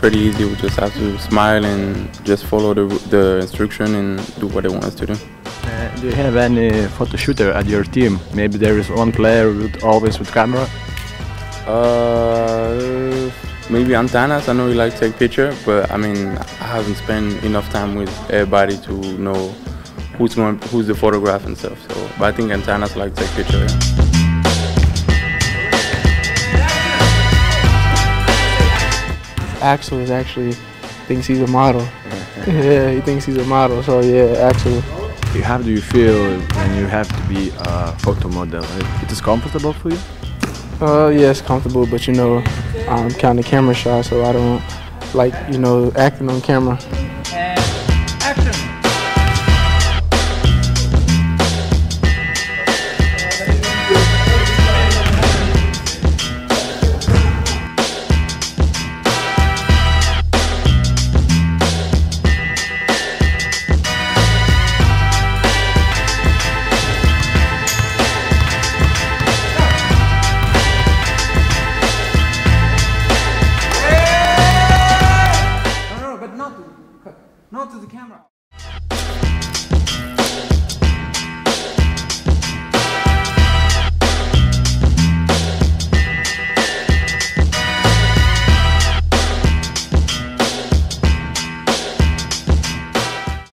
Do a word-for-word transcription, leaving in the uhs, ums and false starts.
pretty easy. We just have to smile and just follow the, the instruction and do what they want us to do. Uh, do you have any photo shooter at your team? Maybe there is one player with always with camera? Uh, maybe Antanas. I know he likes to take picture, but I mean, I haven't spent enough time with everybody to know who's going, who's the photograph and stuff. So, but I think Antanas like to take picture. Yeah. Axel is actually thinks he's a model. Yeah, he thinks he's a model. So yeah, Axel. How do you feel when you have to be a photo model? It is comfortable for you? Uh, yeah, it's comfortable, but you know, I'm kind of camera shy, so I don't like, you know, acting on camera.